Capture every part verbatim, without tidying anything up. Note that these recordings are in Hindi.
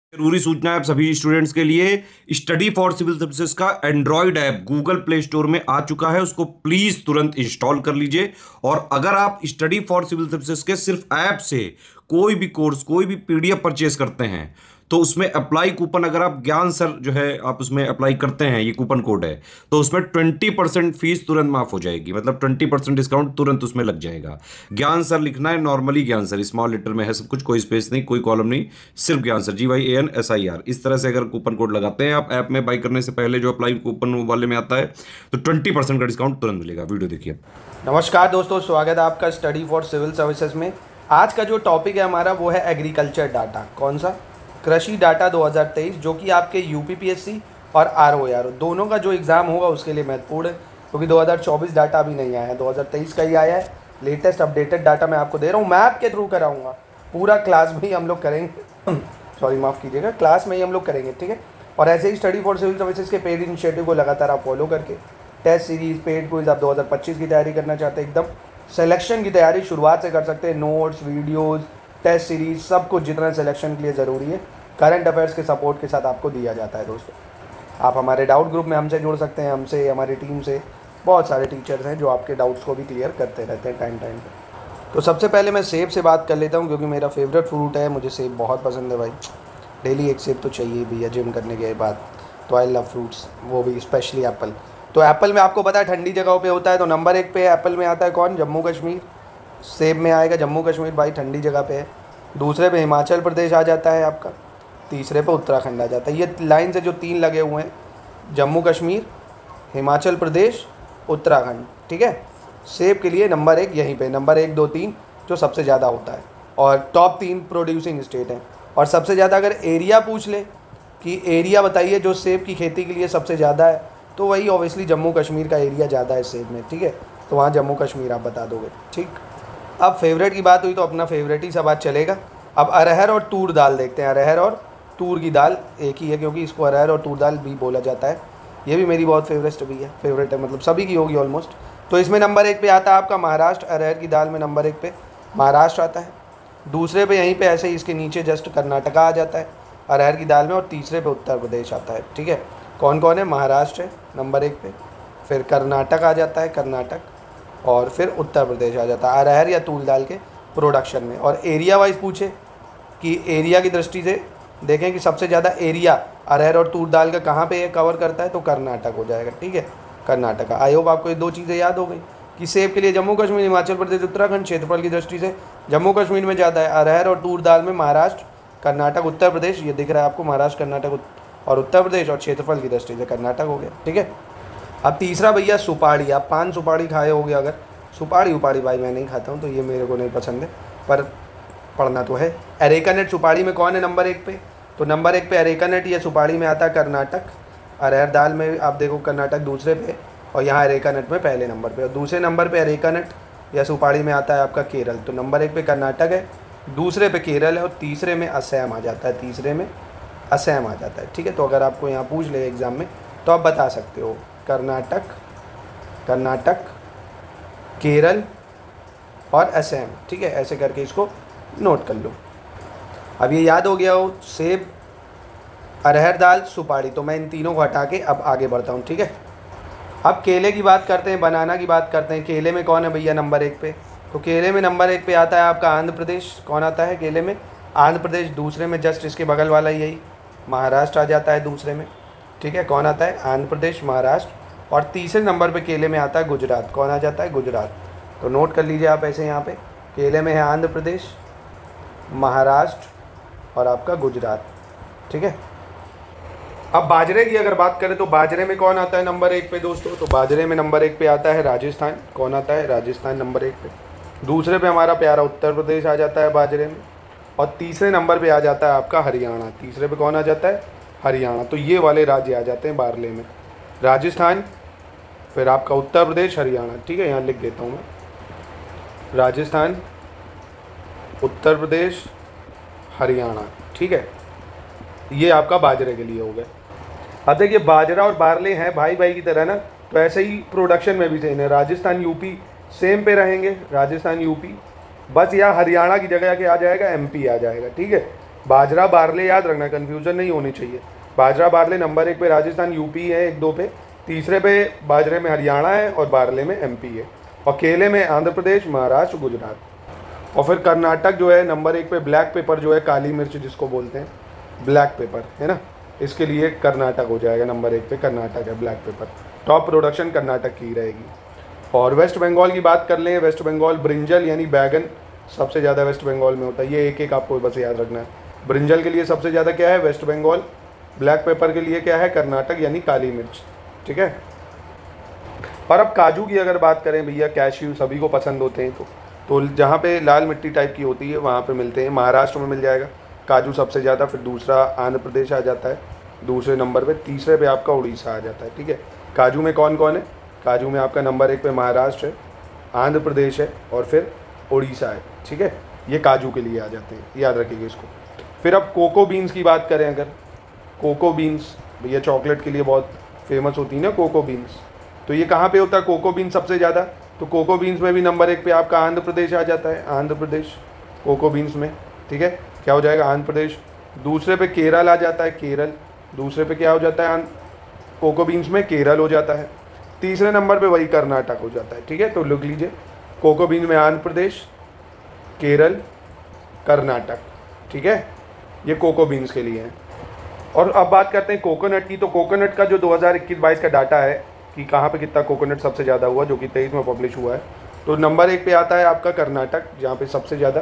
जरूरी सूचना है आप सभी स्टूडेंट्स के लिए। स्टडी फॉर सिविल सर्विसेज का android app Google play store में आ चुका है, उसको प्लीज तुरंत इंस्टॉल कर लीजिए। और अगर आप स्टडी फॉर सिविल सर्विसेज के सिर्फ ऐप से कोई भी कोर्स कोई भी पीडीएफ परचेज करते हैं तो उसमें अप्लाई कूपन, अगर आप ज्ञान सर जो है आप उसमें अप्लाई करते हैं, ये कूपन कोड है, तो उसमें ट्वेंटी परसेंट फीस तुरंत माफ हो जाएगी। मतलब ट्वेंटी परसेंट डिस्काउंट तुरंत उसमें लग जाएगा। ज्ञान सर लिखना है, नॉर्मली ज्ञान सर स्मॉल लेटर में है सब कुछ, कोई स्पेस नहीं, कोई कॉलम नहीं, सिर्फ ज्ञान sir, G Y A N S I R. इस तरह से अगर कूपन कोड लगाते हैं आप ऐप में बाई करने से पहले, जो अप्लाई कूपन वाले में आता है, तो ट्वेंटी परसेंट का डिस्काउंट तुरंत मिलेगा। वीडियो देखिए। नमस्कार दोस्तों, स्वागत है आपका स्टडी फॉर सिविल सर्विसेज में। आज का जो टॉपिक है हमारा वो है एग्रीकल्चर डाटा। कौन सा? कृषि डाटा दो हज़ार तेईस, जो कि आपके यूपीपीएससी और आरओआर दोनों का जो एग्ज़ाम होगा उसके लिए महत्वपूर्ण है, क्योंकि दो हज़ार चौबीस डाटा अभी नहीं आया है, दो हज़ार तेईस का ही आया है। लेटेस्ट अपडेटेड डाटा मैं आपको दे रहा हूँ, मैप के थ्रू कराऊंगा। पूरा क्लास में ही हम लोग करेंगे सॉरी माफ़ कीजिएगा, क्लास में ही हम लोग करेंगे, ठीक है। और ऐसे ही स्टडी फॉर सिविल सर्विसेज के पेड इनिशिएटिव को लगातार आप फॉलो करके टेस्ट सीरीज, पेड क्विज, आप दो हज़ार पच्चीस की तैयारी करना चाहते हैं, एकदम सिलेक्शन की तैयारी शुरुआत से कर सकते हैं। नोट्स, वीडियोस, टेस्ट सीरीज, सब कुछ जितना सिलेक्शन के लिए ज़रूरी है, करंट अफेयर्स के सपोर्ट के साथ आपको दिया जाता है। दोस्तों, आप हमारे डाउट ग्रुप में हमसे जुड़ सकते हैं, हमसे, हमारी टीम से बहुत सारे टीचर्स हैं जो आपके डाउट्स को भी क्लियर करते रहते हैं टाइम टाइम पर। तो सबसे पहले मैं सेब से बात कर लेता हूँ, क्योंकि मेरा फेवरेट फ्रूट है, मुझे सेब बहुत पसंद है भाई। डेली एक सेब तो चाहिए भैया जिम करने के बाद, तो आई लव फ्रूट्स, वो भी स्पेशली एप्पल। तो एप्पल में आपको पता है ठंडी जगहों पे होता है, तो नंबर एक पे एप्पल में आता है कौन? जम्मू कश्मीर। सेब में आएगा जम्मू कश्मीर भाई, ठंडी जगह पे है। दूसरे पे हिमाचल प्रदेश आ जाता है आपका, तीसरे पे उत्तराखंड आ जाता है। ये लाइन से जो तीन लगे हुए हैं, जम्मू कश्मीर, हिमाचल प्रदेश, उत्तराखंड, ठीक है। सेब के लिए नंबर एक यहीं पे, नंबर एक, दो, तीन जो सबसे ज़्यादा होता है, और टॉप तीन प्रोड्यूसिंग स्टेट हैं। और सबसे ज़्यादा अगर एरिया पूछ ले कि एरिया बताइए जो सेब की खेती के लिए सबसे ज़्यादा है, तो वही ऑब्वियसली जम्मू कश्मीर का एरिया ज़्यादा है सेब में, ठीक है। तो वहाँ जम्मू कश्मीर आप बता दोगे, ठीक। अब फेवरेट की बात हुई तो अपना फेवरेट ही सब आज चलेगा। अब अरहर और तूर दाल देखते हैं। अरहर और तूर की दाल एक ही है, क्योंकि इसको अरहर और तूर दाल भी बोला जाता है। ये भी मेरी बहुत फेवरेट भी है, फेवरेट है, मतलब सभी की होगी ऑलमोस्ट। तो इसमें नंबर एक पे आता है आपका महाराष्ट्र। अरहर की दाल में नंबर एक पे महाराष्ट्र आता है। दूसरे पे यहीं पे ऐसे ही इसके नीचे जस्ट कर्नाटका आ जाता है अरहर की दाल में, और तीसरे पे उत्तर प्रदेश आता है, ठीक है। कौन कौन है? महाराष्ट्र है नंबर एक पे, फिर कर्नाटक आ जाता है, कर्नाटक, और फिर उत्तर प्रदेश आ जाता है अरहर या तूर दाल के प्रोडक्शन में। और एरिया वाइज पूछे कि एरिया की दृष्टि से देखें कि सबसे ज़्यादा एरिया अरहर और तूर दाल का कहाँ पे कवर करता है, तो कर्नाटक हो जाएगा, ठीक है, कर्नाटका। आई होप आपको ये दो चीज़ें याद हो गई कि सेब के लिए जम्मू कश्मीर, हिमाचल प्रदेश, उत्तराखंड। क्षेत्रफल की दृष्टि से जम्मू कश्मीर में ज़्यादा है, अरहर और तूर दाल में महाराष्ट्र, कर्नाटक, उत्तर प्रदेश। ये दिख रहा है आपको, महाराष्ट्र, कर्नाटक और उत्तर प्रदेश। और क्षेत्रफल की दृष्टि से कर्नाटक हो गया, ठीक है। अब तीसरा भैया सुपाड़ी। आप पान सुपाड़ी खाए होगे अगर, सुपाड़ी उपाड़ी भाई मैं नहीं खाता हूँ, तो ये मेरे को नहीं पसंद है, पर पढ़ना तो है। अरेकानट सुपाड़ी में कौन है नंबर एक पे? तो नंबर एक पे अरेकानट या सुपाड़ी में आता है कर्नाटक। अरहर दाल में आप देखो कर्नाटक दूसरे पे, और यहाँ अरेकानट में पहले नंबर पे। और दूसरे नंबर पे अरेकानट या सुपाड़ी में आता है आपका केरल। तो नंबर एक पे कर्नाटक है, दूसरे पे केरल है, और तीसरे में असम आ जाता है, तीसरे में असम आ जाता है, ठीक है। तो अगर आपको यहाँ पूछ ले एग्ज़ाम में तो आप बता सकते हो कर्नाटक, कर्नाटक, केरल और असम, ठीक है। ऐसे करके इसको नोट कर लो। अब ये याद हो गया हो, सेब, अरहर दाल, सुपाड़ी। तो मैं इन तीनों को हटा के अब आगे बढ़ता हूँ, ठीक है। अब केले की बात करते हैं, बनाना की बात करते हैं। केले में कौन है भैया नंबर एक पे? तो केले में नंबर एक पे आता है आपका आंध्र प्रदेश। कौन आता है केले में? आंध्र प्रदेश। दूसरे में जस्ट इसके बगल वाला यही महाराष्ट्र आ जाता है दूसरे में, ठीक है। कौन आता है? आंध्र प्रदेश, महाराष्ट्र। और तीसरे नंबर पे केले में आता है गुजरात। कौन आ जाता है? गुजरात। तो नोट कर लीजिए आप ऐसे, यहाँ पे केले में है आंध्र प्रदेश, महाराष्ट्र और आपका गुजरात, ठीक है। अब बाजरे की अगर बात करें तो बाजरे में कौन आता है नंबर एक पे दोस्तों? तो बाजरे में नंबर एक पे आता है राजस्थान। कौन आता है? राजस्थान नंबर एक पे। दूसरे पे हमारा प्यारा उत्तर प्रदेश आ जाता है बाजरे में, और तीसरे नंबर पे आ जाता है आपका हरियाणा। तीसरे पे कौन आ जाता है? हरियाणा। तो ये वाले राज्य आ जाते हैं बारले में, राजस्थान, फिर आपका उत्तर प्रदेश, हरियाणा, ठीक है। यहाँ लिख देता हूँ मैं, राजस्थान, उत्तर प्रदेश, हरियाणा, ठीक है। ये आपका बाजरे के लिए हो गया। अब देखिए बाजरा और बारले हैं भाई भाई की तरह ना, तो ऐसे ही प्रोडक्शन में भी सेम है। राजस्थान यूपी सेम पे रहेंगे, राजस्थान यूपी, बस यहाँ हरियाणा की जगह के आ जाएगा एमपी आ जाएगा, ठीक है। बाजरा बारले याद रखना, कन्फ्यूजन नहीं होनी चाहिए। बाजरा बारले नंबर एक पे राजस्थान यूपी है, एक दो पे, तीसरे पे बाजरे में हरियाणा है और बारले में एमपी है, और केले में आंध्र प्रदेश, महाराष्ट्र, गुजरात। और फिर कर्नाटक जो है नंबर एक पे ब्लैक पेपर जो है, काली मिर्च जिसको बोलते हैं, ब्लैक पेपर है ना, इसके लिए कर्नाटक हो जाएगा नंबर एक पे, कर्नाटक है black pepper. Top production Karnataka की रहेगी। और वेस्ट बंगाल की बात कर लें, वेस्ट बंगाल ब्रिंजल यानी बैगन सबसे ज़्यादा वेस्ट बंगाल में होता है। ये एक एक आपको बस याद रखना है। ब्रिंजल के लिए सबसे ज़्यादा क्या है, वेस्ट बंगाल। ब्लैक पेपर के लिए क्या है, कर्नाटक यानी काली मिर्च। ठीक है। और अब काजू की अगर बात करें भैया, कैश्यू सभी को पसंद होते हैं, तो तो जहाँ पे लाल मिट्टी टाइप की होती है वहाँ पे मिलते हैं। महाराष्ट्र में मिल जाएगा काजू सबसे ज़्यादा, फिर दूसरा आंध्र प्रदेश आ जाता है दूसरे नंबर पे, तीसरे पे आपका उड़ीसा आ जाता है। ठीक है। काजू में कौन कौन है, काजू में आपका नंबर एक पे महाराष्ट्र है, आंध्र प्रदेश है और फिर उड़ीसा है। ठीक है, ये काजू के लिए आ जाते हैं, याद रखिएगा इसको। फिर अब कोको बीन्स की बात करें, अगर कोको बीन्स भैया चॉकलेट के लिए बहुत फेमस होती है ना कोको बीन्स, तो ये कहाँ पे होता है कोको बीन्स सबसे ज़्यादा, तो कोको बीन्स में भी नंबर एक पे आपका आंध्र प्रदेश आ जाता है, आंध्र प्रदेश कोको बीन्स में। ठीक है, क्या हो जाएगा, आंध्र प्रदेश। दूसरे पे केरल आ जाता है, केरल। दूसरे पे क्या हो जाता है, कोको बीन्स में केरल हो जाता है। तीसरे नंबर पे वही कर्नाटक हो जाता है। ठीक है, तो लिख लीजिए कोको बीन्स में आंध्र प्रदेश, केरल, कर्नाटक। ठीक है, ये कोको बीन्स के लिए है। और अब बात करते हैं कोकोनट की, तो कोकोनट का जो दो हज़ार इक्कीस बाईस का डाटा है कि कहाँ पे कितना कोकोनट सबसे ज़्यादा हुआ, जो कि तेईस में पब्लिश हुआ है, तो नंबर एक पे आता है आपका कर्नाटक, जहाँ पे सबसे ज़्यादा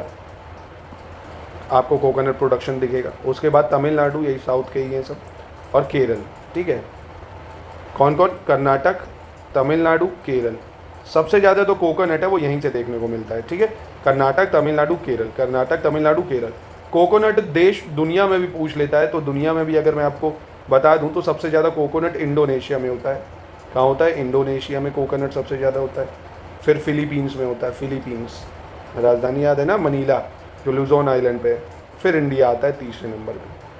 आपको कोकोनट प्रोडक्शन दिखेगा। उसके बाद तमिलनाडु, यही साउथ के ही हैं सब, और केरल। ठीक है, कौन कौन, कर्नाटक, तमिलनाडु, केरल। सबसे ज़्यादा तो कोकोनट है वो यहीं से देखने को मिलता है। ठीक है, कर्नाटक, तमिलनाडु, केरल, कर्नाटक, तमिलनाडु, केरल। कोकोनट देश दुनिया में भी पूछ लेता है, तो दुनिया में भी अगर मैं आपको बता दूं तो सबसे ज़्यादा कोकोनट इंडोनेशिया में होता है। कहाँ होता है, इंडोनेशिया में कोकोनट सबसे ज़्यादा होता है। फिर फिलीपींस में होता है, फिलीपींस राजधानी याद है ना, मनीला, जो लुजोन आइलैंड पे है। फिर इंडिया आता है तीसरे नंबर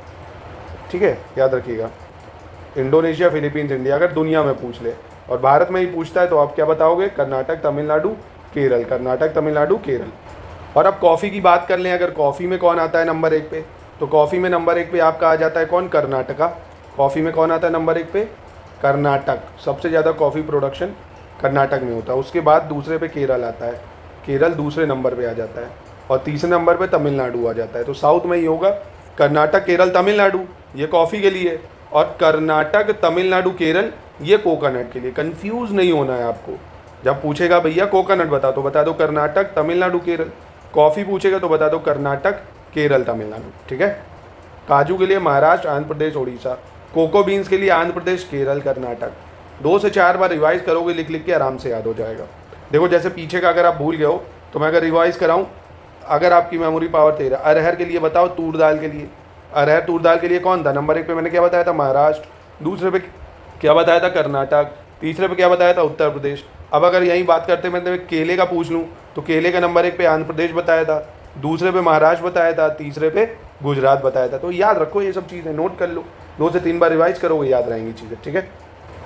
पे। ठीक है, याद रखिएगा, इंडोनेशिया, फिलीपींस, इंडिया अगर दुनिया में पूछ ले। और भारत में ही पूछता है तो आप क्या बताओगे, कर्नाटक, तमिलनाडु, केरल, कर्नाटक, तमिलनाडु, केरल। और अब कॉफ़ी की बात कर लें, अगर कॉफ़ी में कौन आता है नंबर एक पे, तो कॉफ़ी में नंबर एक पे आपका आ जाता है कौन, कर्नाटका। कॉफ़ी में कौन आता है नंबर एक पे, कर्नाटक। सबसे ज़्यादा कॉफ़ी प्रोडक्शन कर्नाटक में होता है। उसके बाद दूसरे पे केरल आता है, केरल दूसरे नंबर पे आ जाता है, और तीसरे नंबर पे तमिलनाडु आ जाता है। तो साउथ में ही होगा कर्नाटक, केरल, तमिलनाडु, ये कॉफ़ी के लिए, और कर्नाटक, तमिलनाडु, केरल ये कोकोनट के लिए। कंफ्यूज नहीं होना है आपको, जब पूछेगा भैया कोकोनट बता तो बता दो कर्नाटक, तमिलनाडु, केरल। कॉफ़ी पूछेगा तो बता दो कर्नाटक, केरल, तमिलनाडु। ठीक है, काजू के लिए महाराष्ट्र, आंध्र प्रदेश, उड़ीसा। कोको बीन्स के लिए आंध्र प्रदेश, केरल, कर्नाटक। दो से चार बार रिवाइज करोगे लिख लिख के, आराम से याद हो जाएगा। देखो जैसे पीछे का अगर आप भूल गए हो तो मैं अगर रिवाइज कराऊं, अगर आपकी मेमोरी पावर तेरह, अरहर के लिए बताओ, तूर दाल के लिए, अरहर तूर दाल के लिए कौन था नंबर एक पे, मैंने क्या बताया था, महाराष्ट्र। दूसरे पे क्या बताया था, कर्नाटक। तीसरे पे क्या बताया था, उत्तर प्रदेश। अब अगर यही बात करते मतलब केले का पूछ लूँ तो केले का नंबर एक पे आंध्र प्रदेश बताया था, दूसरे पे महाराष्ट्र बताया था, तीसरे पे गुजरात बताया था। तो याद रखो ये सब चीज़ें, नोट कर लो, दो से तीन बार रिवाइज करोगे याद रहेंगी चीज़ें। ठीक है,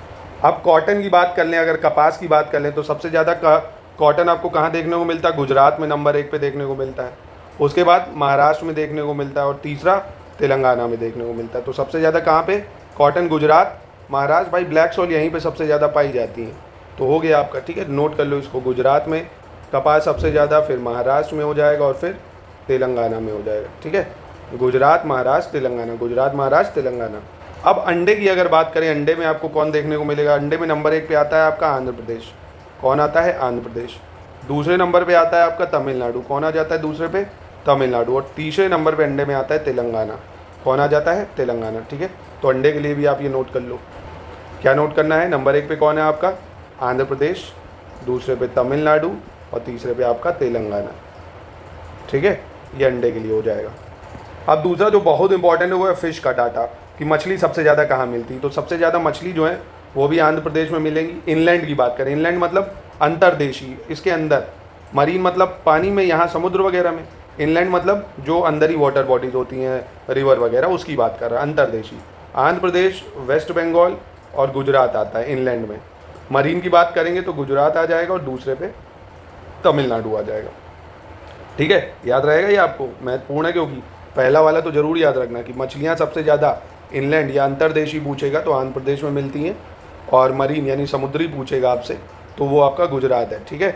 अब कॉटन की बात कर लें, अगर कपास की बात कर लें, तो सबसे ज़्यादा कॉटन आपको कहाँ देखने को मिलता है, गुजरात में नंबर एक पे देखने को मिलता है। उसके बाद महाराष्ट्र में देखने को मिलता है, और तीसरा तेलंगाना में देखने को मिलता है। तो सबसे ज़्यादा कहाँ पे, कॉटन गुजरात, महाराष्ट्र। भाई ब्लैक सोल यहीं पे सबसे ज़्यादा पाई जाती है, तो हो गया आपका। ठीक है, नोट कर लो इसको, गुजरात में कपास सबसे ज़्यादा, फिर महाराष्ट्र में हो जाएगा, और फिर तेलंगाना में हो जाएगा। ठीक है, गुजरात, महाराष्ट्र, तेलंगाना, गुजरात, महाराष्ट्र, तेलंगाना। अब अंडे की अगर बात करें, अंडे में आपको कौन देखने को मिलेगा, अंडे में नंबर एक पे आता है आपका आंध्र प्रदेश। कौन आता है, आंध्र प्रदेश। दूसरे नंबर पे आता है आपका तमिलनाडु। कौन आ जाता है दूसरे पे, तमिलनाडु। और तीसरे नंबर पे अंडे में आता है तेलंगाना। कौन आ जाता है, तेलंगाना। ठीक है, तो अंडे के लिए भी आप ये नोट कर लो। क्या नोट करना है, नंबर एक पे कौन है आपका, आंध्र प्रदेश, दूसरे पे तमिलनाडु, और तीसरे पे आपका तेलंगाना। ठीक है, ये अंडे के लिए हो जाएगा। अब दूसरा जो बहुत इंपॉर्टेंट है वो है फिश का डाटा, कि मछली सबसे ज़्यादा कहाँ मिलती है। तो सबसे ज़्यादा मछली जो है वो भी आंध्र प्रदेश में मिलेंगी। इनलैंड की बात करें, इनलैंड मतलब अंतर्देशीय, इसके अंदर। मरीन मतलब पानी में, यहाँ समुद्र वगैरह में। इनलैंड मतलब जो अंदर ही वाटर बॉडीज होती हैं, रिवर वगैरह, उसकी बात कर रहा है, अंतर्देशीय। आंध्र प्रदेश, वेस्ट बंगाल और गुजरात आता है इनलैंड में। मरीन की बात करेंगे तो गुजरात आ जाएगा, और दूसरे पे तमिलनाडु आ जाएगा। ठीक है, याद रहेगा ये आपको, महत्वपूर्ण है, क्योंकि पहला वाला तो ज़रूर याद रखना कि मछलियाँ सबसे ज़्यादा इनलैंड या अंतर्देशीय पूछेगा तो आंध्र प्रदेश में मिलती हैं, और मरीन यानी समुद्री पूछेगा आपसे तो वो आपका गुजरात है। ठीक है।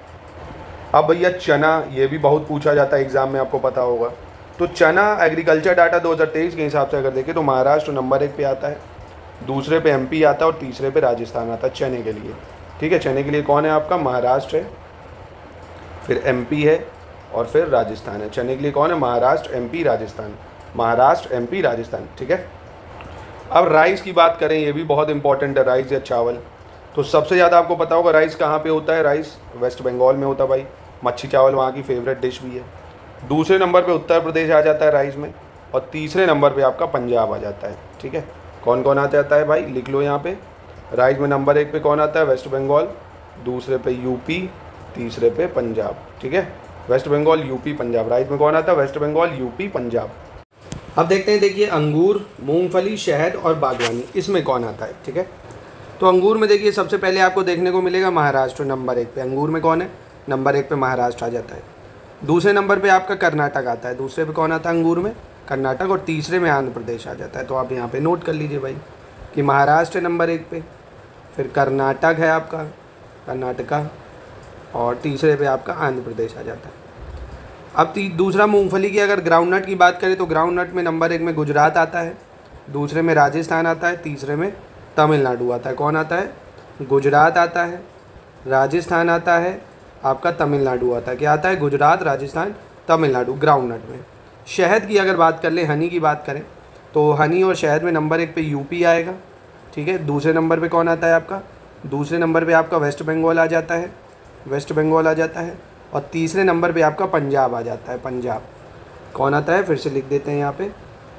अब भैया चना, ये भी बहुत पूछा जाता है एग्ज़ाम में, आपको पता होगा। तो चना एग्रीकल्चर डाटा दो हज़ार तेईस के हिसाब से अगर देखें तो महाराष्ट्र नंबर एक पे आता है, दूसरे पे एमपी आता है और तीसरे पे राजस्थान आता है चने के लिए। ठीक है। चने के लिए कौन है आपका? महाराष्ट्र है, फिर एमपी है और फिर राजस्थान है। चने के लिए कौन है? महाराष्ट्र, एमपी, राजस्थान। महाराष्ट्र, एमपी, राजस्थान। ठीक है। अब राइस की बात करें, ये भी बहुत इंपॉर्टेंट है, राइस या चावल। तो सबसे ज़्यादा आपको पता होगा राइस कहाँ पे होता है? राइस वेस्ट बंगाल में होता है भाई। मच्छी चावल वहाँ की फेवरेट डिश भी है। दूसरे नंबर पे उत्तर प्रदेश आ जाता है राइस में, और तीसरे नंबर पे आपका पंजाब आ जाता है। ठीक है। कौन कौन आ जाता है भाई? लिख लो यहाँ पे। राइस में नंबर एक पे कौन आता है? वेस्ट बंगाल, दूसरे पे यूपी, तीसरे पे पंजाब। ठीक है। West Bengal, UP, Punjab. Rice में कौन आता है? West Bengal, UP, Punjab. अब देखते हैं, देखिए अंगूर, मूंगफली, शहद और बागवानी, इसमें कौन आता है? ठीक है। तो अंगूर में देखिए सबसे पहले आपको देखने को मिलेगा महाराष्ट्र नंबर एक पे। अंगूर में कौन है? नंबर एक पे महाराष्ट्र आ जाता है। दूसरे नंबर पे आपका कर्नाटक आता है। दूसरे पे कौन आता है अंगूर में? कर्नाटक। और तीसरे में आंध्र प्रदेश आ जाता है। तो आप यहाँ पे नोट कर लीजिए भाई कि महाराष्ट्र है नंबर एक पे, फिर कर्नाटक है आपका, कर्नाटका, और तीसरे पे आपका आंध्र प्रदेश आ जाता है। अब दूसरा मूंगफली की अगर ग्राउंडनट की बात करें तो ग्राउंडनट में नंबर एक में गुजरात आता है, दूसरे में राजस्थान आता है, तीसरे में तमिलनाडु आता है। कौन आता है? गुजरात आता है, राजस्थान आता है, आपका तमिलनाडु आता है। क्या आता है? गुजरात, राजस्थान, तमिलनाडु ग्राउंडनट में। शहद की अगर बात कर लें, हनी की बात करें तो हनी और शहद में नंबर एक पे यूपी आएगा। ठीक है। दूसरे नंबर पे कौन आता है आपका? दूसरे नंबर पे आपका वेस्ट बंगाल आ जाता है, वेस्ट बंगाल आ जाता है। और तीसरे नंबर पे आपका पंजाब आ जाता है, पंजाब। कौन आता है? फिर से लिख देते हैं यहाँ पे,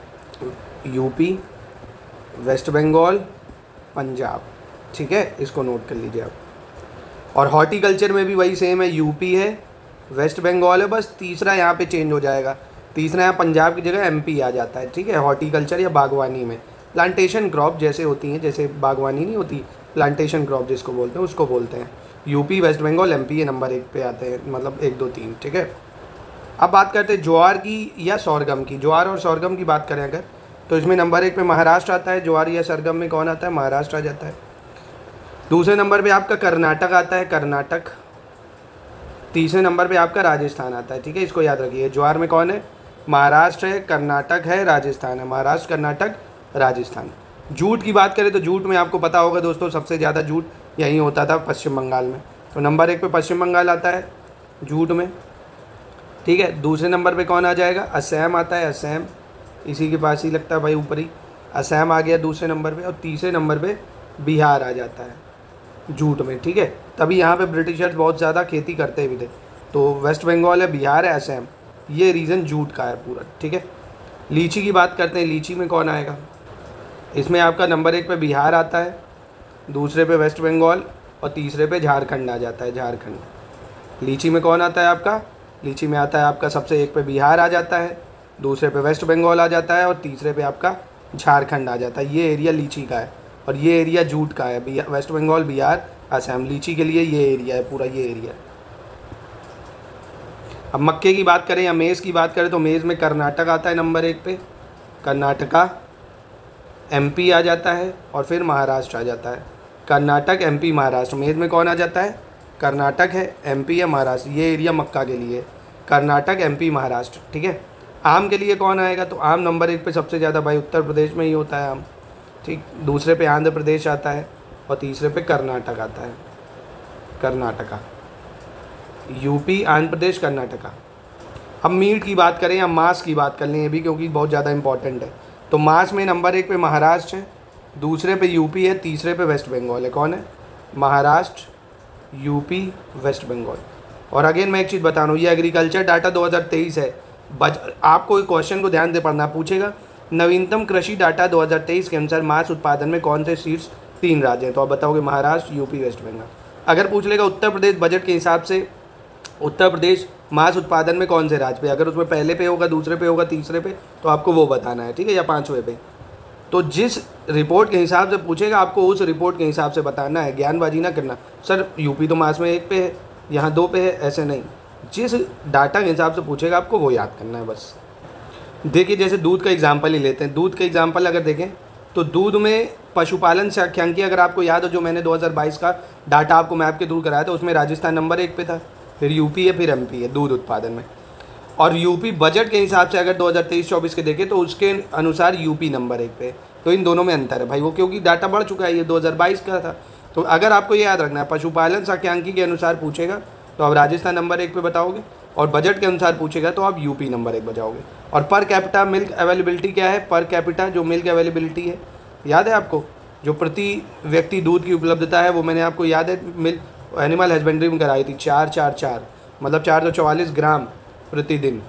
यूपी, वेस्ट बंगाल, पंजाब। ठीक है। इसको नोट कर लीजिए आप। और हॉर्टिकल्चर में भी वही सेम है, यूपी है, वेस्ट बंगाल है, बस तीसरा यहाँ पे चेंज हो जाएगा। तीसरा यहाँ पंजाब की जगह एमपी आ जाता है। ठीक है। हॉर्टिकल्चर या बागवानी में प्लांटेशन क्रॉप जैसे होती हैं, जैसे बागवानी नहीं होती, प्लांटेशन क्रॉप जिसको बोलते हैं उसको बोलते हैं। यूपी, वेस्ट बंगाल, एमपी ये नंबर एक पे आते हैं, मतलब एक दो तीन। ठीक है। अब बात करते हैं ज्वार की या सरगम की। ज्वार और सरगम की बात करें अगर तो इसमें नंबर एक पे महाराष्ट्र आता है। ज्वार या सरगम में कौन आता है? महाराष्ट्र आ जाता है। दूसरे नंबर पे आपका कर्नाटक आता है, कर्नाटक। तीसरे नंबर पे आपका राजस्थान आता है। ठीक है। इसको याद रखिए। ज्वार में कौन है? महाराष्ट्र है, कर्नाटक है, राजस्थान है। महाराष्ट्र, कर्नाटक, राजस्थान। जूट की बात करें तो जूट में आपको पता होगा दोस्तों सबसे ज़्यादा जूट यहीं होता था पश्चिम बंगाल में। तो नंबर एक पे पश्चिम बंगाल आता है जूट में। ठीक है। दूसरे नंबर पे कौन आ जाएगा? असम आता है, असम, इसी के पास ही लगता है भाई, ऊपर ही असम आ गया दूसरे नंबर पे। और तीसरे नंबर पे बिहार आ जाता है जूट में। ठीक है। तभी यहाँ पे ब्रिटिशर्स बहुत ज़्यादा खेती करते भी थे। तो वेस्ट बंगाल है, बिहार है, असम, ये रीज़न जूट का है पूरा। ठीक है। लीची की बात करते हैं। लीची में कौन आएगा? इसमें आपका नंबर एक पे बिहार आता है, दूसरे पे वेस्ट बंगाल और तीसरे पे झारखंड आ जाता है, झारखंड। लीची में कौन आता है आपका? लीची में आता है आपका सबसे एक पे बिहार आ जाता है, दूसरे पे वेस्ट बंगाल आ जाता है और तीसरे पे आपका झारखंड आ जाता है। ये एरिया लीची का है और ये एरिया जूट का है। वेस्ट बंगाल, बिहार, असम, लीची के लिए ये एरिया है, पूरा ये एरिया। अब मक्के की बात करें या मेज़ की बात करें तो मेज़ में कर्नाटक आता है नंबर एक पे, कर्नाटका, एमपी आ जाता है और फिर महाराष्ट्र आ जाता है। कर्नाटक, एमपी, महाराष्ट्र। मेज़ में कौन आ जाता है? कर्नाटक है, एमपी है, महाराष्ट्र। ये एरिया मक्का के लिए, कर्नाटक, एमपी, महाराष्ट्र। ठीक है। आम के लिए कौन आएगा? तो आम नंबर एक पे सबसे ज़्यादा भाई उत्तर प्रदेश में ही होता है आम। ठीक। दूसरे पे आंध्र प्रदेश आता है और तीसरे पे कर्नाटक आता है, कर्नाटका। यूपी, आंध्र प्रदेश, कर्नाटका। अब मीट की बात करें या मांस की बात कर लें, ये भी क्योंकि बहुत ज़्यादा इंपॉर्टेंट है। तो मांस में नंबर एक पे महाराष्ट्र है, दूसरे पे यूपी है, तीसरे पे वेस्ट बंगाल है। कौन है? Maharashtra, UP, west Bengal. और अगेन मैं एक चीज़ बता रहा हूँ, ये एग्रीकल्चर डाटा दो हज़ार तेईस है। बच आपको एक क्वेश्चन को ध्यान दे पढ़ना, पूछेगा नवीनतम कृषि डाटा दो हज़ार तेईस के अनुसार मांस उत्पादन में कौन से शीर्ष तीन राज्य हैं? तो आप बताओगे महाराष्ट्र, यूपी, वेस्ट बंगाल। अगर पूछ लेगा उत्तर प्रदेश बजट के हिसाब से उत्तर प्रदेश मांस उत्पादन में कौन से राज्य पे, अगर उसमें पहले पे होगा, दूसरे पे होगा, तीसरे पे, तो आपको वो बताना है। ठीक है। या पाँचवें पे। तो जिस रिपोर्ट के हिसाब से पूछेगा आपको उस रिपोर्ट के हिसाब से बताना है, ज्ञानबाजी ना करना। सर यूपी तो मास में एक पे है, यहाँ दो पे है, ऐसे नहीं। जिस डाटा के हिसाब से पूछेगा आपको वो याद करना है बस। देखिए जैसे दूध का एग्जाम्पल ही लेते हैं, दूध का एग्जाम्पल अगर देखें तो दूध में पशुपालन सांख्यिकी अगर आपको याद हो, जो मैंने दो हज़ार बाईस का डाटा आपको मैप के थ्रू कराया था, उसमें राजस्थान नंबर एक पे था, फिर यूपी है, फिर एमपी है दूध उत्पादन में। और यूपी बजट के हिसाब से अगर दो हज़ार तेईस चौबीस के देखें तो उसके अनुसार यूपी नंबर एक पे। तो इन दोनों में अंतर है भाई, वो क्योंकि डाटा बढ़ चुका है, ये दो हज़ार बाईस का था। तो अगर आपको ये याद रखना है, पशुपालन सांख्यिकी के अनुसार पूछेगा तो आप राजस्थान नंबर एक पे बताओगे, और बजट के अनुसार पूछेगा तो आप यूपी नंबर एक बजाओगे। और पर कैपिटा मिल्क अवेलेबिलिटी क्या है, पर कैपिटा जो मिल्क अवेलेबिलिटी है, याद है आपको, जो प्रति व्यक्ति दूध की उपलब्धता है, वो मैंने आपको याद है मिल्क एनिमल हस्बेंड्री में कराई थी, चार चार चार मतलब चार सौ चौवालीस ग्राम प्रतिदिन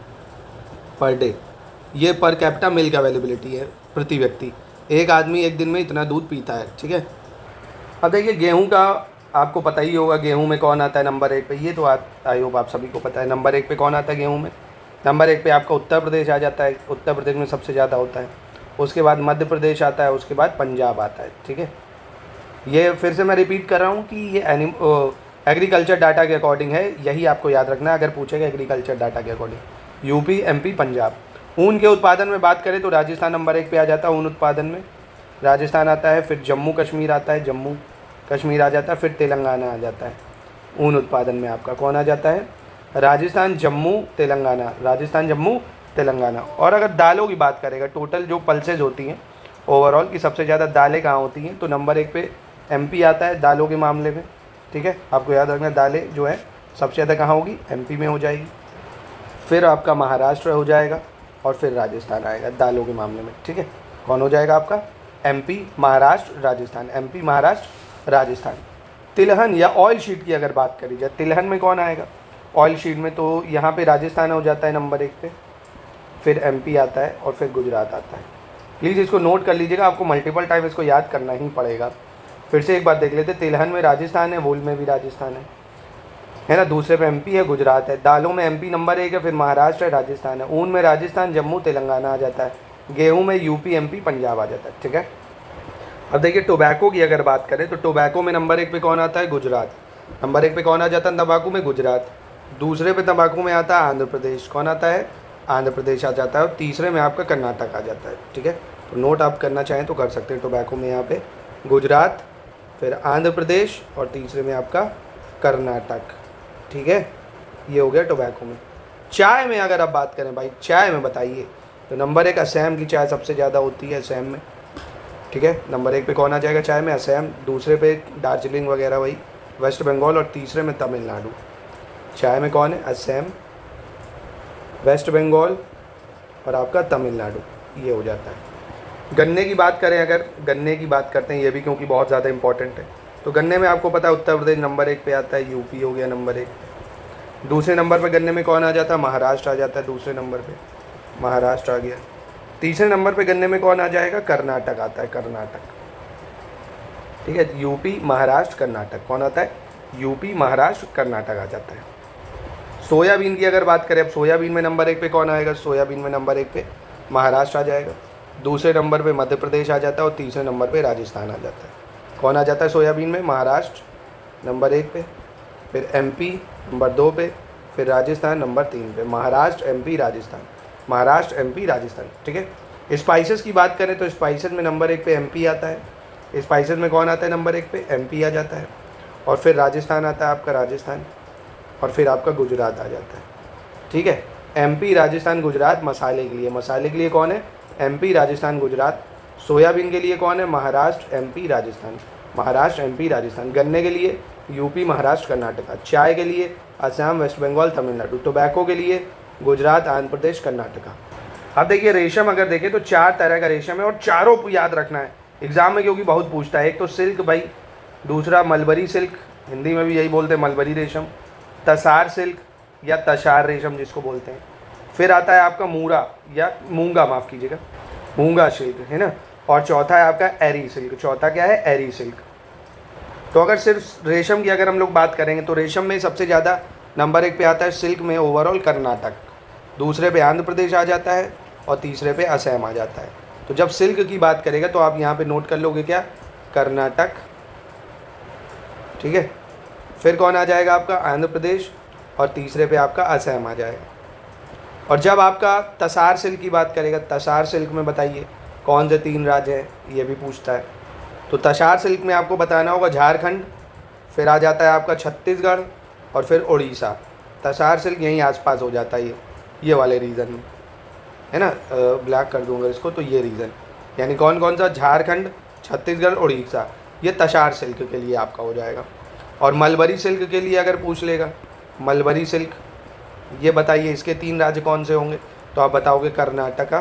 पर डे। ये पर कैपिटा मिल्क अवेलेबिलिटी है प्रति व्यक्ति, एक आदमी एक दिन में इतना दूध पीता है, ठीक है। अब देखिए गेहूं का आपको पता ही होगा, गेहूं में कौन आता है नंबर एक पे, ये तो आप आई होप आप सभी को पता है। नंबर एक पे कौन आता है गेहूं में, नंबर एक पे आपका उत्तर प्रदेश आ जाता है, उत्तर प्रदेश में सबसे ज़्यादा होता है, उसके बाद मध्य प्रदेश आता है, उसके बाद पंजाब आता है, ठीक है। ये फिर से मैं रिपीट कर रहा हूँ कि ये एनिम एग्रीकल्चर डाटा के अकॉर्डिंग है, यही आपको याद रखना है अगर पूछेगा एग्रीकल्चर डाटा के अकॉर्डिंग। UP MP Punjab. ऊन के उत्पादन में बात करें तो राजस्थान नंबर एक पे आ जाता है ऊन उत्पादन में, राजस्थान आता है, फिर जम्मू कश्मीर आता है, जम्मू कश्मीर आ जाता है, फिर तेलंगाना आ जाता है। ऊन उत्पादन में आपका कौन आ जाता है, राजस्थान जम्मू तेलंगाना, राजस्थान जम्मू तेलंगाना। और अगर दालों की बात करेगा, टोटल जो पल्सेज होती हैं ओवरऑल की सबसे ज़्यादा दालें कहाँ होती हैं, तो नंबर एक पे एमपी आता है दालों के मामले में, ठीक है। आपको याद रखना दालें जो है सबसे ज़्यादा कहाँ होगी, एमपी में हो जाएगी, फिर आपका महाराष्ट्र हो जाएगा, और फिर राजस्थान आएगा दालों के मामले में, ठीक है। कौन हो जाएगा आपका, एमपी महाराष्ट्र राजस्थान, एमपी महाराष्ट्र राजस्थान। तिलहन या ऑयल शीट की अगर बात करी जाए, तिलहन में कौन आएगा ऑयल शीट में, तो यहाँ पे राजस्थान हो जाता है नंबर एक पे, फिर एमपी आता है, और फिर गुजरात आता है। प्लीज़ इसको नोट कर लीजिएगा, आपको मल्टीपल टाइम इसको याद करना ही पड़ेगा। फिर से एक बार देख लेते, तिलहन में राजस्थान है, वूल में भी राजस्थान है, है ना, दूसरे पे एमपी है, गुजरात है। दालों में एमपी नंबर एक है, फिर महाराष्ट्र है, राजस्थान है। ऊन में राजस्थान जम्मू तेलंगाना आ जाता है। गेहूँ में यूपी एमपी पंजाब आ जाता है, ठीक है। अब देखिए टोबैको की अगर बात करें तो टोबैको में नंबर एक पे कौन आता है, गुजरात। नंबर एक पे कौन आ जाता है तंबाकू में, गुजरात। दूसरे पे तंबाकू में आता है आंध्र प्रदेश, कौन आता है, आंध्र प्रदेश आ जाता है। और तीसरे में आपका कर्नाटक आ जाता है, ठीक है। तो नोट आप करना चाहें तो कर सकते हैं, टोबैको में यहाँ पे गुजरात, फिर आंध्र प्रदेश, और तीसरे में आपका कर्नाटक, ठीक है। ये हो गया टोबैको में। चाय में अगर आप बात करें भाई, चाय में बताइए तो नंबर एक असम की चाय सबसे ज़्यादा होती है, असम में, ठीक है। नंबर एक पे कौन आ जाएगा चाय में, असम। दूसरे पे दार्जिलिंग वगैरह वही वेस्ट बंगाल, और तीसरे में तमिलनाडु। चाय में कौन है, असम, वेस्ट बंगाल, और आपका तमिलनाडु, ये हो जाता है। गन्ने की बात करें अगर, गन्ने की बात करते हैं ये भी क्योंकि बहुत ज़्यादा इंपॉर्टेंट है, तो गन्ने में आपको पता है उत्तर प्रदेश नंबर एक पे आता है, यूपी हो गया नंबर एक पे। दूसरे नंबर पे गन्ने में कौन आ जाता है, महाराष्ट्र आ जाता है, दूसरे नंबर पे महाराष्ट्र आ गया। तीसरे नंबर पे गन्ने में कौन आ जाएगा, कर्नाटक आता है, कर्नाटक, ठीक है। यूपी महाराष्ट्र कर्नाटक, कौन आता है, यूपी महाराष्ट्र कर्नाटक आ जाता है। सोयाबीन की अगर बात करें, अब सोयाबीन में नंबर एक पे कौन आएगा, सोयाबीन में नंबर एक पे महाराष्ट्र आ जाएगा, दूसरे नंबर पे मध्य प्रदेश आ जाता है, और तीसरे नंबर पे राजस्थान आ जाता है। कौन आ जाता है सोयाबीन में, महाराष्ट्र नंबर एक पे, फिर एमपी नंबर दो पे, फिर राजस्थान नंबर तीन पे। महाराष्ट्र एमपी राजस्थान, महाराष्ट्र एमपी राजस्थान, ठीक है। स्पाइसेस की बात करें तो स्पाइसेस में नंबर एक पे एमपी आता है। स्पाइसेस में कौन आता है नंबर एक पे, एमपी आ जाता है, और फिर राजस्थान आता है आपका, राजस्थान, और फिर आपका गुजरात आ जाता है, ठीक है। एमपी राजस्थान गुजरात मसाले के लिए, मसाले के लिए कौन है, एमपी राजस्थान गुजरात। सोयाबीन के लिए कौन है, महाराष्ट्र एमपी राजस्थान, महाराष्ट्र एमपी राजस्थान। गन्ने के लिए यूपी महाराष्ट्र कर्नाटका। चाय के लिए असम वेस्ट बंगाल तमिलनाडु। टोबैको के लिए गुजरात आंध्र प्रदेश कर्नाटका। अब देखिए रेशम अगर देखें तो चार तरह का रेशम है, और चारों को याद रखना है एग्जाम में क्योंकि बहुत पूछता है। एक तो सिल्क भाई, दूसरा मलबरी सिल्क, हिंदी में भी यही बोलते हैं मलबरी रेशम, तसार सिल्क या तशार रेशम जिसको बोलते हैं। फिर आता है आपका मूरा या मूंगा, माफ़ कीजिएगा, मूंगा सिल्क, है ना। और चौथा है आपका एरी सिल्क। चौथा क्या है, एरी सिल्क। तो अगर सिर्फ रेशम की अगर हम लोग बात करेंगे तो रेशम में सबसे ज़्यादा नंबर एक पे आता है सिल्क में ओवरऑल कर्नाटक, दूसरे पे आंध्र प्रदेश आ जाता है, और तीसरे पे असम आ जाता है। तो जब सिल्क की बात करेगा तो आप यहाँ पे नोट कर लोगे क्या, कर्नाटक, ठीक है। फिर कौन आ जाएगा आपका, आंध्र प्रदेश, और तीसरे पे आपका असम आ जाएगा। और जब आपका तसार सिल्क की बात करेगा, तसार सिल्क में बताइए कौन से तीन राज्य हैं, ये भी पूछता है। तो तसार सिल्क में आपको बताना होगा झारखंड, फिर आ जाता है आपका छत्तीसगढ़ और फिर उड़ीसा। तसार सिल्क यहीं आसपास हो जाता है, ये ये वाले रीजन में, है ना। ब्लैक कर दूंगा इसको, तो ये रीजन यानी कौन कौन सा, झारखंड, छत्तीसगढ़, उड़ीसा, ये तसार सिल्क के लिए आपका हो जाएगा। और मलबरी सिल्क के लिए अगर पूछ लेगा, मलबरी सिल्क ये बताइए इसके तीन राज्य कौन से होंगे, तो आप बताओगे कर्नाटका,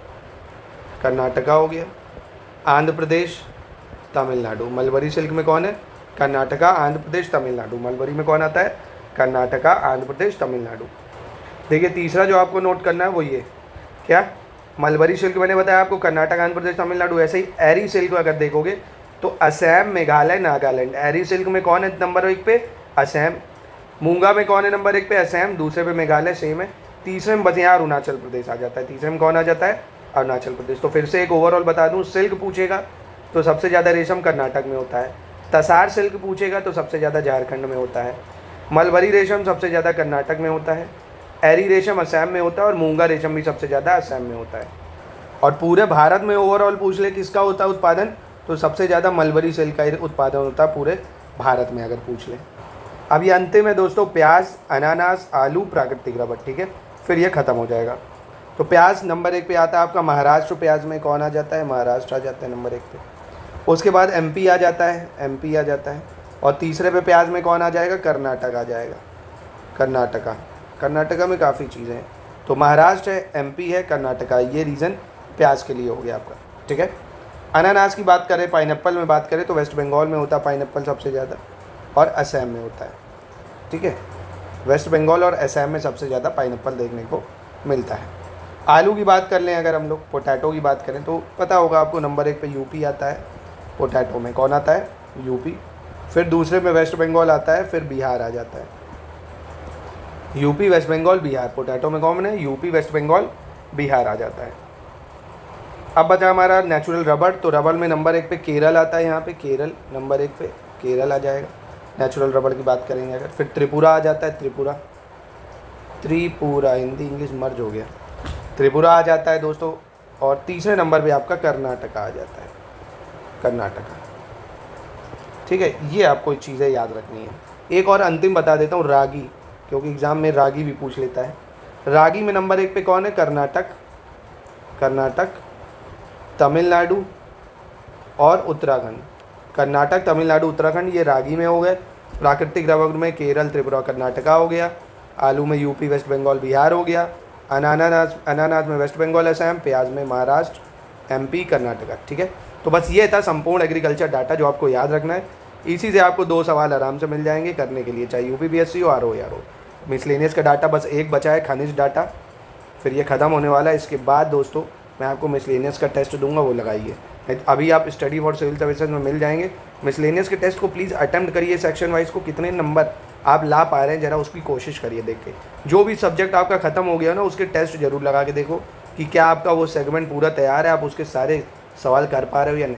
कर्नाटका हो गया, आंध्र प्रदेश, तमिलनाडु। मलबरी सिल्क में कौन है, कर्नाटका, आंध्र प्रदेश, तमिलनाडु। मलबरी में कौन आता है, कर्नाटका, आंध्र प्रदेश, तमिलनाडु। देखिए तीसरा जो आपको नोट करना है वो ये क्या, मलबरी सिल्क मैंने बताया आपको कर्नाटक, आंध्र प्रदेश, तमिलनाडु। ऐसे ही एरी सिल्क अगर देखोगे तो असम, मेघालय, नागालैंड। एरी सिल्क में कौन है नंबर एक पे, असम। मूंगा में कौन है नंबर एक पे, असम। दूसरे पे मेघालय, सेम है। तीसरे में बस यहाँ अरुणाचल प्रदेश आ जाता है। तीसरे में कौन आ जाता है, अरुणाचल प्रदेश। तो फिर से एक ओवरऑल बता दूँ, सिल्क पूछेगा तो सबसे ज़्यादा रेशम कर्नाटक में होता है। तसार सिल्क पूछेगा तो सबसे ज़्यादा झारखंड में होता है। मलबरी रेशम सबसे ज़्यादा कर्नाटक में होता है। एरी रेशम असम में होता है और मूंगा रेशम भी सबसे ज़्यादा असम में होता है। और पूरे भारत में ओवरऑल पूछ ले किसका होता है उत्पादन, तो सबसे ज़्यादा मलबरी सिल्क का उत्पादन होता है पूरे भारत में अगर पूछ ले। अब ये अंतिम है दोस्तों, प्याज, अनानास, आलू, प्राकृतिक रबर, ठीक है, फिर ये ख़त्म हो जाएगा। तो प्याज नंबर एक पे आता है आपका महाराष्ट्र। प्याज में कौन आ जाता है, महाराष्ट्र आ जाता है नंबर एक पे। उसके बाद एमपी आ जाता है, एमपी आ जाता है। और तीसरे पे प्याज में कौन आ जाएगा, कर्नाटक आ जाएगा, कर्नाटका। कर्नाटका में काफ़ी चीज़ें हैं, तो महाराष्ट्र है, एमपी है, कर्नाटका। ये रीज़न प्याज के लिए हो गया आपका, ठीक है। अनानास की बात करें, पाइनएप्पल में बात करें तो वेस्ट बंगाल में होता है पाइनएप्पल सबसे ज़्यादा, और असम में होता है, ठीक है। वेस्ट बंगाल और असम में सबसे ज़्यादा पाइनएप्पल देखने को मिलता है। आलू की बात कर लें अगर हम लोग, पोटैटो की बात करें तो पता होगा आपको नंबर एक पे यूपी आता है। पोटैटो में कौन आता है, यूपी। फिर दूसरे में वेस्ट बंगाल आता है, फिर बिहार आ जाता है। UP, west Bengal, Bihar. Potato में कौन है, यूपी, वेस्ट बंगाल, बिहार आ जाता है। अब बचा हमारा नेचुरल रबर। तो रबर में नंबर एक पे केरल आता है, यहाँ पे केरल नंबर एक पे, केरल आ जाएगा नेचुरल रबर की बात करेंगे अगर। फिर त्रिपुरा आ जाता है, त्रिपुरा, त्रिपुरा हिंदी इंग्लिश मर्ज हो गया, त्रिपुरा आ जाता है दोस्तों। और तीसरे नंबर पे आपका कर्नाटका आ जाता है, कर्नाटका, ठीक है। ये आपको चीज़ें याद रखनी है। एक और अंतिम बता देता हूँ, रागी, क्योंकि एग्ज़ाम में रागी भी पूछ लेता है। रागी में नंबर एक पे कौन है, कर्नाटक, कर्नाटक, तमिलनाडु और उत्तराखंड। कर्नाटक, तमिलनाडु, उत्तराखंड ये रागी में हो गए। प्राकृतिक रबर में केरल, त्रिपुरा, कर्नाटका हो गया। आलू में यूपी, वेस्ट बंगाल, बिहार हो गया। अनानास, अनानास में वेस्ट बंगाल, असम। प्याज में महाराष्ट्र, एमपी, कर्नाटका, ठीक है। तो बस ये था संपूर्ण एग्रीकल्चर डाटा जो आपको याद रखना है। इसी से आपको दो सवाल आराम से मिल जाएंगे करने के लिए, चाहे यूपीपीएससी हो, R O R O. Miscellaneous का डाटा बस एक बचा है, खनिज डाटा, फिर ये ख़त्म होने वाला है। इसके बाद दोस्तों मैं आपको मिसलेनियस का टेस्ट दूंगा, वो लगाइए। अभी आप स्टडी फॉर सिविल सर्विसेज में मिल जाएंगे। मिसलेनियस के टेस्ट को प्लीज़ अटेम्प्ट करिए, सेक्शन वाइज को कितने नंबर आप ला पा रहे हैं ज़रा उसकी कोशिश करिए देख के। जो भी सब्जेक्ट आपका ख़त्म हो गया ना उसके टेस्ट जरूर लगा के देखो कि क्या आपका वो सेगमेंट पूरा तैयार है, आप उसके सारे सवाल कर पा रहे हो या नहीं।